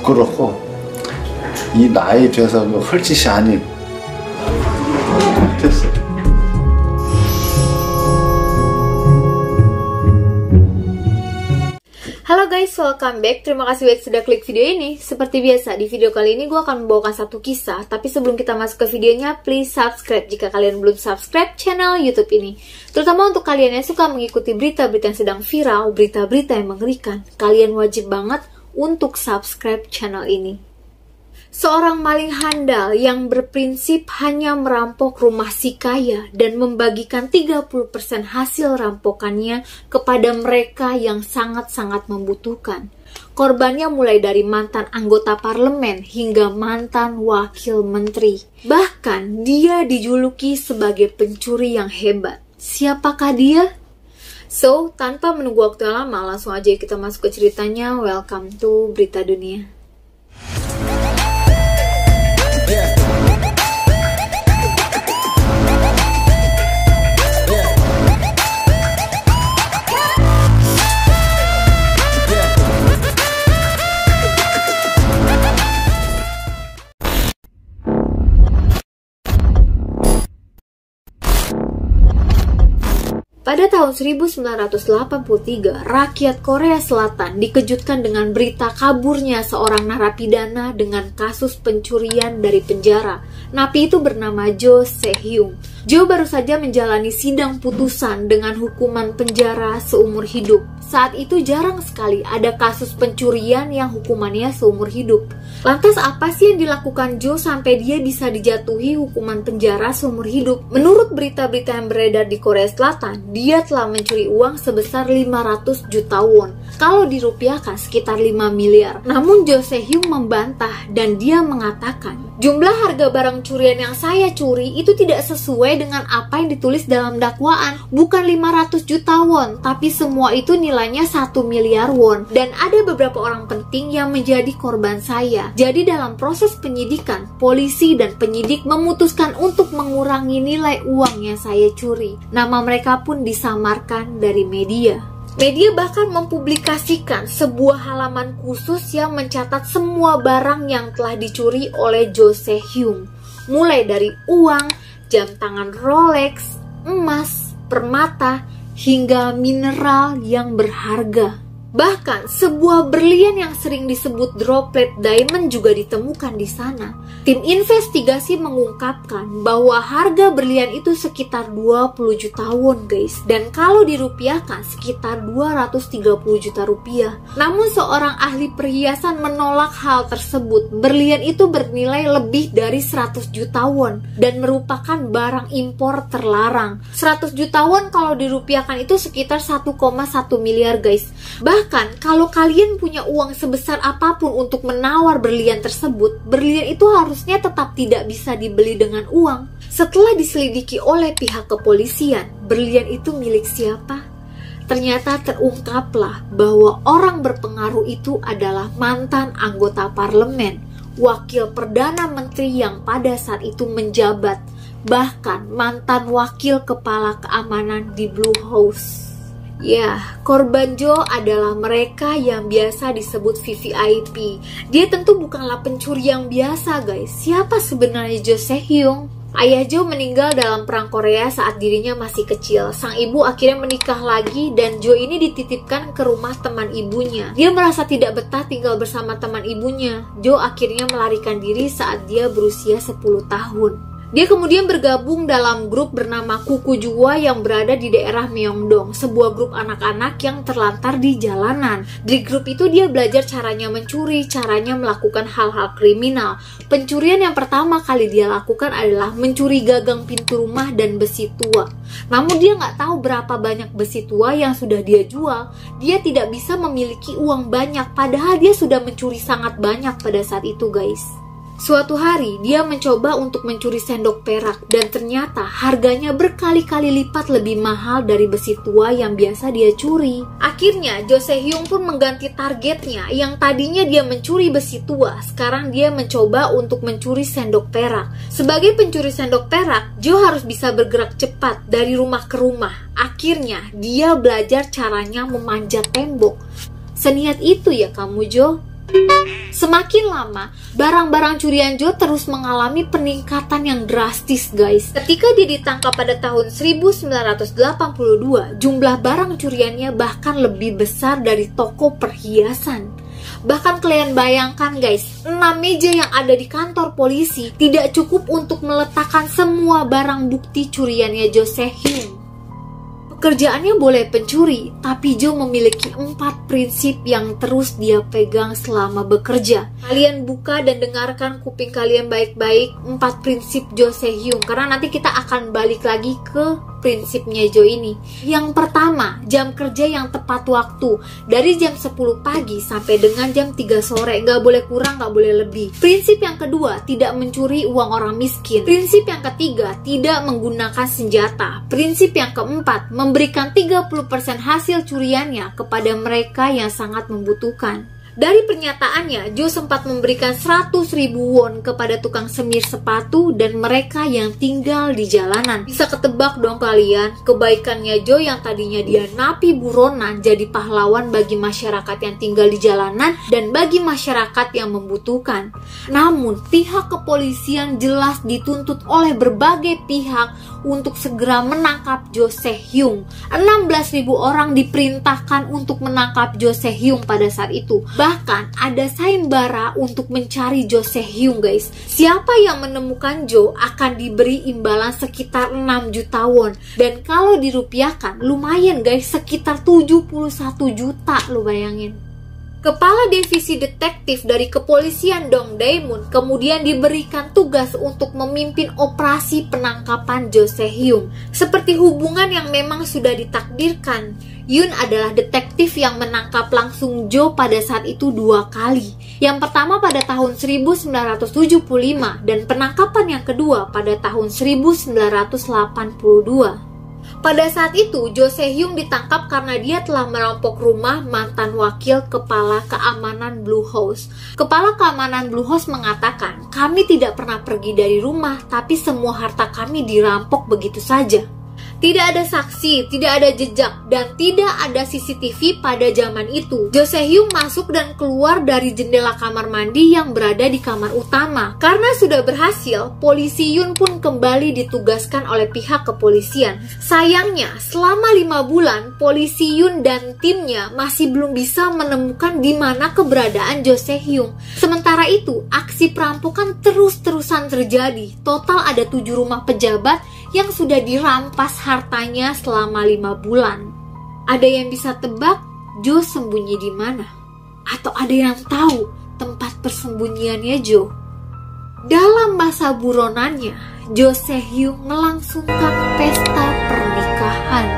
부끄럽고 이 나이에 비해서 헐짓이 아닌 됐어. Halo guys, welcome back. Terima kasih banyak sudah klik video ini. Seperti biasa, di video kali ini gue akan membawakan satu kisah. Tapi sebelum kita masuk ke videonya, please subscribe jika kalian belum subscribe channel YouTube ini. Terutama untuk kalian yang suka mengikuti berita-berita yang sedang viral, berita-berita yang mengerikan. Kalian wajib banget untuk subscribe channel ini. Seorang maling handal yang berprinsip hanya merampok rumah si kaya dan membagikan 30% hasil rampokannya kepada mereka yang sangat-sangat membutuhkan. Korbannya mulai dari mantan anggota parlemen hingga mantan wakil menteri. Bahkan dia dijuluki sebagai pencuri yang hebat. Siapakah dia? So, tanpa menunggu waktu yang lama, langsung aja kita masuk ke ceritanya. Welcome to Berita Dunia. Pada tahun 1983, rakyat Korea Selatan dikejutkan dengan berita kaburnya seorang narapidana dengan kasus pencurian dari penjara. Napi itu bernama Jo Se-hyung. Jo baru saja menjalani sidang putusan dengan hukuman penjara seumur hidup. Saat itu jarang sekali ada kasus pencurian yang hukumannya seumur hidup. Lantas apa sih yang dilakukan Jo sampai dia bisa dijatuhi hukuman penjara seumur hidup? Menurut berita-berita yang beredar di Korea Selatan, dia telah mencuri uang sebesar 500 juta won. Kalau dirupiahkan sekitar 5 miliar. Namun Jo Se-hyung membantah dan dia mengatakan, jumlah harga barang curian yang saya curi itu tidak sesuai dengan apa yang ditulis dalam dakwaan. Bukan 500 juta won, tapi semua itu nilainya 1 miliar won. Dan ada beberapa orang penting yang menjadi korban saya. Jadi dalam proses penyidikan, polisi dan penyidik memutuskan untuk mengurangi nilai uang yang saya curi. Nama mereka pun disamarkan dari media. Media bahkan mempublikasikan sebuah halaman khusus yang mencatat semua barang yang telah dicuri oleh Jo Se-hyung. Mulai dari uang, jam tangan Rolex, emas, permata, hingga mineral yang berharga. Bahkan sebuah berlian yang sering disebut droplet diamond juga ditemukan di sana. Tim investigasi mengungkapkan bahwa harga berlian itu sekitar 20 juta won guys. Dan kalau dirupiahkan sekitar 230 juta rupiah. Namun seorang ahli perhiasan menolak hal tersebut. Berlian itu bernilai lebih dari 100 juta won dan merupakan barang impor terlarang. 100 juta won kalau dirupiahkan itu sekitar 1,1 miliar guys. Bahkan kalau kalian punya uang sebesar apapun untuk menawar berlian tersebut, berlian itu harusnya tetap tidak bisa dibeli dengan uang. Setelah diselidiki oleh pihak kepolisian, berlian itu milik siapa? Ternyata terungkaplah bahwa orang berpengaruh itu adalah mantan anggota parlemen, wakil perdana menteri yang pada saat itu menjabat, bahkan mantan wakil kepala keamanan di Blue House. Ya, korban Jo adalah mereka yang biasa disebut VVIP. Dia tentu bukanlah pencuri yang biasa guys. Siapa sebenarnya Jo Se-hyung? Ayah Jo meninggal dalam perang Korea saat dirinya masih kecil. Sang ibu akhirnya menikah lagi dan Jo ini dititipkan ke rumah teman ibunya. Dia merasa tidak betah tinggal bersama teman ibunya. Jo akhirnya melarikan diri saat dia berusia 10 tahun. Dia kemudian bergabung dalam grup bernama Kuku Jua yang berada di daerah Myeongdong, sebuah grup anak-anak yang terlantar di jalanan. Di grup itu dia belajar caranya mencuri, caranya melakukan hal-hal kriminal. Pencurian yang pertama kali dia lakukan adalah mencuri gagang pintu rumah dan besi tua. Namun dia nggak tahu berapa banyak besi tua yang sudah dia jual. Dia tidak bisa memiliki uang banyak, padahal dia sudah mencuri sangat banyak pada saat itu guys. Suatu hari, dia mencoba untuk mencuri sendok perak dan ternyata harganya berkali-kali lipat lebih mahal dari besi tua yang biasa dia curi. Akhirnya, Jo Se-hyung pun mengganti targetnya. Yang tadinya dia mencuri besi tua, sekarang dia mencoba untuk mencuri sendok perak. Sebagai pencuri sendok perak, Jo harus bisa bergerak cepat dari rumah ke rumah. Akhirnya, dia belajar caranya memanjat tembok. Seniat itu ya kamu, Jo? Semakin lama, barang-barang curian Joe terus mengalami peningkatan yang drastis, guys. Ketika dia ditangkap pada tahun 1982, jumlah barang curiannya bahkan lebih besar dari toko perhiasan. Bahkan kalian bayangkan, guys, 6 meja yang ada di kantor polisi tidak cukup untuk meletakkan semua barang bukti curiannya Joe Se-hyung. Pekerjaannya boleh pencuri, tapi Joe memiliki 4 prinsip yang terus dia pegang selama bekerja. Kalian buka dan dengarkan kuping kalian baik-baik 4 prinsip Joe Se-hyung, karena nanti kita akan balik lagi ke prinsipnya Joe ini. Yang pertama, jam kerja yang tepat waktu. Dari jam 10 pagi sampai dengan jam 3 sore. Nggak boleh kurang, nggak boleh lebih. Prinsip yang kedua, tidak mencuri uang orang miskin. Prinsip yang ketiga, tidak menggunakan senjata. Prinsip yang keempat, memberikan 30% hasil curiannya kepada mereka yang sangat membutuhkan. Dari pernyataannya, Joe sempat memberikan 100.000 won kepada tukang semir sepatu dan mereka yang tinggal di jalanan. Bisa ketebak dong kalian, kebaikannya Joe yang tadinya dia napi buronan jadi pahlawan bagi masyarakat yang tinggal di jalanan dan bagi masyarakat yang membutuhkan. Namun, pihak kepolisian jelas dituntut oleh berbagai pihak untuk segera menangkap Joe Se-hyung. 16.000 orang diperintahkan untuk menangkap Joe Se-hyung pada saat itu. Bahkan ada sayembara untuk mencari Joe Se-hyung, guys. Siapa yang menemukan Joe akan diberi imbalan sekitar 6 juta won. Dan kalau dirupiahkan lumayan, guys, sekitar 71 juta, lo bayangin. Kepala divisi detektif dari kepolisian Dong Dae-moon kemudian diberikan tugas untuk memimpin operasi penangkapan Joe Se-hyung. Seperti hubungan yang memang sudah ditakdirkan, Yoon adalah detektif yang menangkap langsung Joe pada saat itu 2 kali. Yang pertama pada tahun 1975 dan penangkapan yang kedua pada tahun 1982. Pada saat itu, Joe Se-hyung ditangkap karena dia telah merampok rumah mantan wakil kepala keamanan Blue House. Kepala keamanan Blue House mengatakan, "Kami tidak pernah pergi dari rumah, tapi semua harta kami dirampok begitu saja." Tidak ada saksi, tidak ada jejak, dan tidak ada CCTV pada zaman itu. Joe Se-hyung masuk dan keluar dari jendela kamar mandi yang berada di kamar utama. Karena sudah berhasil, polisi Yoon pun kembali ditugaskan oleh pihak kepolisian. Sayangnya, selama 5 bulan, polisi Yoon dan timnya masih belum bisa menemukan di mana keberadaan Joe Se-hyung. Sementara itu, aksi perampokan terus-terusan terjadi. Total ada 7 rumah pejabat yang sudah dirampas hartanya selama 5 bulan. Ada yang bisa tebak Joe sembunyi di mana? Atau ada yang tahu tempat persembunyiannya Joe? Dalam masa buronannya, Joe Se-hyung melangsungkan pesta pernikahan.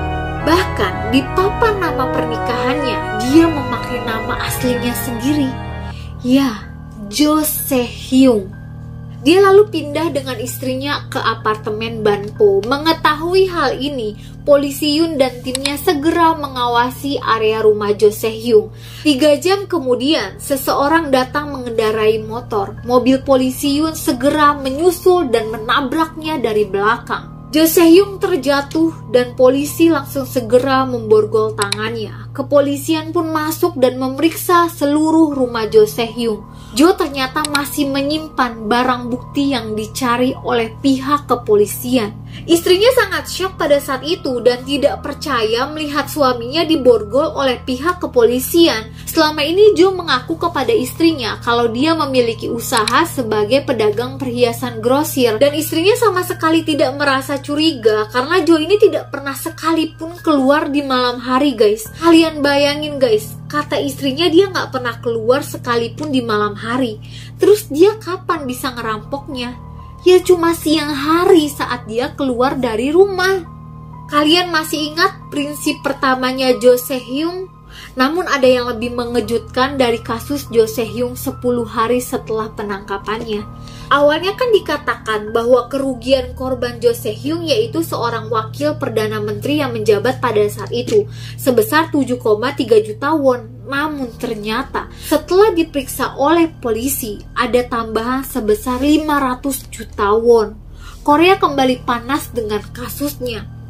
Bahkan di papan nama pernikahannya, dia memakai nama aslinya sendiri. Ya, Joe Se-hyung. Dia lalu pindah dengan istrinya ke apartemen Banpo. Mengetahui hal ini, polisi Yoon dan timnya segera mengawasi area rumah Joe Se-hyung. 3 jam kemudian, seseorang datang mengendarai motor. Mobil polisi Yoon segera menyusul dan menabraknya dari belakang. Joe Se-hyung terjatuh dan polisi langsung segera memborgol tangannya. Kepolisian pun masuk dan memeriksa seluruh rumah Joe Se-hyung. Joe ternyata masih menyimpan barang bukti yang dicari oleh pihak kepolisian. Istrinya sangat syok pada saat itu dan tidak percaya melihat suaminya diborgol oleh pihak kepolisian. Selama ini Joe mengaku kepada istrinya kalau dia memiliki usaha sebagai pedagang perhiasan grosir dan istrinya sama sekali tidak merasa curiga karena Joe ini tidak pernah sekalipun keluar di malam hari, guys. Kalian bayangin, guys, kata istrinya dia nggak pernah keluar sekalipun di malam hari. Terus dia kapan bisa ngerampoknya? Ya cuma siang hari saat dia keluar dari rumah. Kalian masih ingat prinsip pertamanya Joe Se-hyung? Namun ada yang lebih mengejutkan dari kasus Joe Se-hyung 10 hari setelah penangkapannya. Awalnya kan dikatakan bahwa kerugian korban Joe Se-hyung yaitu seorang wakil Perdana Menteri yang menjabat pada saat itu sebesar 7,3 juta won. Namun ternyata setelah diperiksa oleh polisi ada tambahan sebesar 500 juta won. Korea kembali panas dengan kasusnya.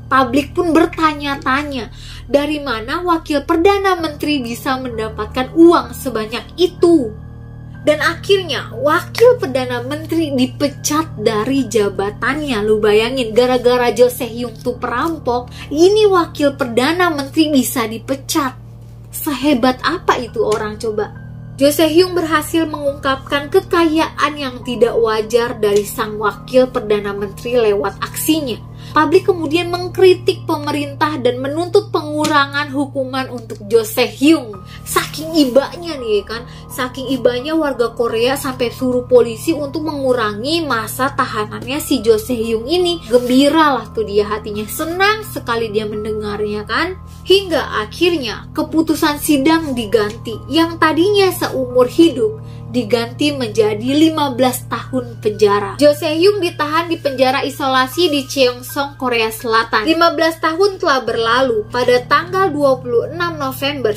Publik pun bertanya-tanya, dari mana wakil Perdana Menteri bisa mendapatkan uang sebanyak itu? Dan akhirnya wakil Perdana Menteri dipecat dari jabatannya. Lu bayangin, gara-gara Jo Se-hyung tuh perampok, ini wakil Perdana Menteri bisa dipecat. Sehebat apa itu orang coba? Jo Se-hyung berhasil mengungkapkan kekayaan yang tidak wajar dari sang wakil Perdana Menteri lewat aksinya. Publik kemudian mengkritik pemerintah dan menuntut pengurangan hukuman untuk Jo Se-hyung. Saking ibanya nih kan, saking ibanya warga Korea sampai suruh polisi untuk mengurangi masa tahanannya si Jo Se-hyung ini. Gembira lah tuh dia hatinya, senang sekali dia mendengarnya kan. Hingga akhirnya keputusan sidang diganti, yang tadinya seumur hidup diganti menjadi 15 tahun penjara. Jo Se-hyung ditahan di penjara isolasi di Cheongsong, Korea Selatan. 15 tahun telah berlalu. Pada tanggal 26 November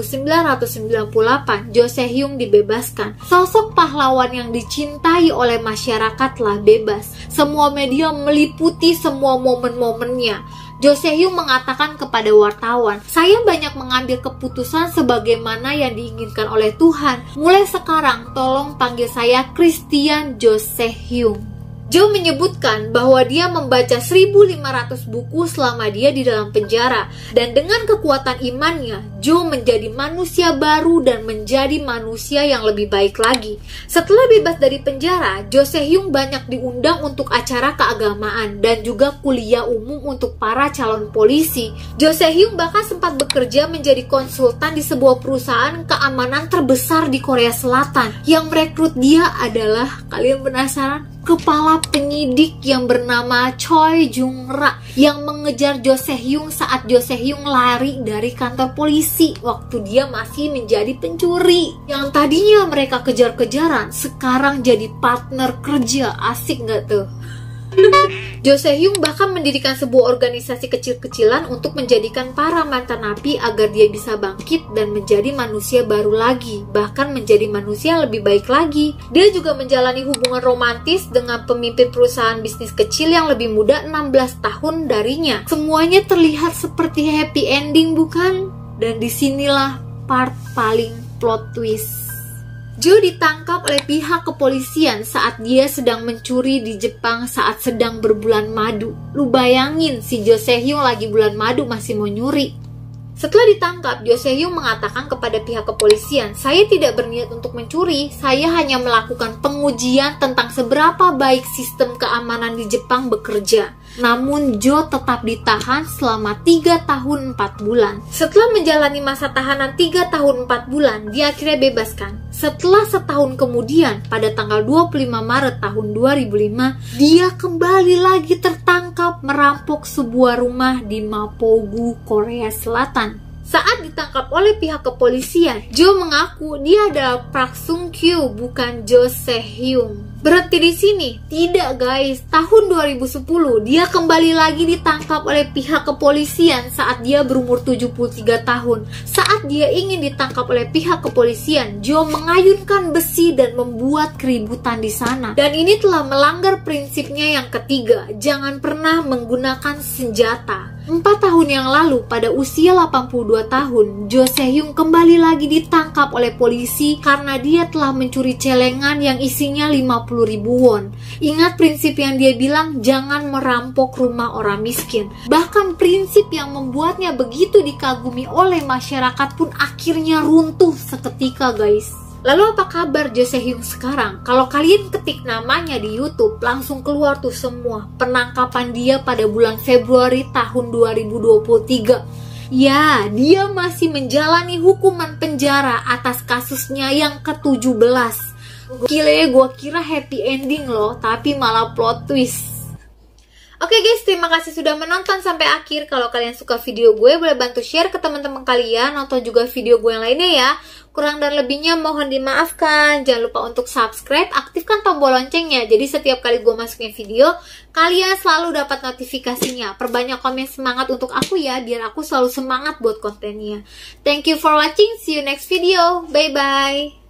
1998, Jo Se-hyung dibebaskan. Sosok pahlawan yang dicintai oleh masyarakat telah bebas. Semua media meliputi semua momen-momennya. Jo Se-hyung mengatakan kepada wartawan, "Saya banyak mengambil keputusan sebagaimana yang diinginkan oleh Tuhan. Mulai sekarang, tolong panggil saya Christian Jo Se-hyung." Jo menyebutkan bahwa dia membaca 1.500 buku selama dia di dalam penjara. Dan dengan kekuatan imannya, Jo menjadi manusia baru dan menjadi manusia yang lebih baik lagi. Setelah bebas dari penjara, Jo Se-hyung banyak diundang untuk acara keagamaan dan juga kuliah umum untuk para calon polisi. Jo Se-hyung bahkan sempat bekerja menjadi konsultan di sebuah perusahaan keamanan terbesar di Korea Selatan. Yang merekrut dia adalah, kalian penasaran? Kepala penyidik yang bernama Choi Jung-ra yang mengejar Jo Se-hyung saat Jo Se-hyung lari dari kantor polisi waktu dia masih menjadi pencuri. Yang tadinya mereka kejar-kejaran, sekarang jadi partner kerja. Asik nggak tuh? Jo Se-hyung bahkan mendirikan sebuah organisasi kecil-kecilan untuk menjadikan para mantan napi agar dia bisa bangkit dan menjadi manusia baru lagi, bahkan menjadi manusia yang lebih baik lagi. Dia juga menjalani hubungan romantis dengan pemimpin perusahaan bisnis kecil yang lebih muda 16 tahun darinya. Semuanya terlihat seperti happy ending, bukan? Dan disinilah part paling plot twist. Jo ditangkap oleh pihak kepolisian saat dia sedang mencuri di Jepang saat sedang berbulan madu. Lu bayangin, si Jo Se-hyung lagi bulan madu masih mau nyuri. Setelah ditangkap, Jo Se-hyung mengatakan kepada pihak kepolisian, "Saya tidak berniat untuk mencuri, saya hanya melakukan pengujian tentang seberapa baik sistem keamanan di Jepang bekerja." Namun Jo tetap ditahan selama 3 tahun 4 bulan. Setelah menjalani masa tahanan 3 tahun 4 bulan, dia akhirnya bebaskan. Setelah setahun kemudian, pada tanggal 25 Maret tahun 2005, dia kembali lagi tertangkap merampok sebuah rumah di Mapogu, Korea Selatan. Saat ditangkap oleh pihak kepolisian, Jo mengaku dia adalah Park Sung Kyu, bukan Jo Se-hyung. Berhenti di sini? Tidak guys, tahun 2010 dia kembali lagi ditangkap oleh pihak kepolisian saat dia berumur 73 tahun. Saat dia ingin ditangkap oleh pihak kepolisian, Jo mengayunkan besi dan membuat keributan di sana. Dan ini telah melanggar prinsipnya yang ketiga, jangan pernah menggunakan senjata. 4 tahun yang lalu, pada usia 82 tahun, Jo Se-hyung kembali lagi ditangkap oleh polisi karena dia telah mencuri celengan yang isinya 50.000 won. Ingat prinsip yang dia bilang, jangan merampok rumah orang miskin. Bahkan prinsip yang membuatnya begitu dikagumi oleh masyarakat pun akhirnya runtuh seketika guys. Lalu apa kabar Jo Se-hyung sekarang? Kalau kalian ketik namanya di YouTube, langsung keluar tuh semua penangkapan dia pada bulan Februari tahun 2023. Ya, dia masih menjalani hukuman penjara atas kasusnya yang ke-17. Gile, gue kira happy ending loh, tapi malah plot twist. Oke guys, terima kasih sudah menonton sampai akhir. Kalau kalian suka video gue, boleh bantu share ke teman-teman kalian, nonton juga video gue yang lainnya ya. Kurang dan lebihnya mohon dimaafkan. Jangan lupa untuk subscribe, aktifkan tombol loncengnya. Jadi setiap kali gue masukin video, kalian selalu dapat notifikasinya. Perbanyak komen semangat untuk aku ya, biar aku selalu semangat buat kontennya. Thank you for watching, see you next video. Bye-bye.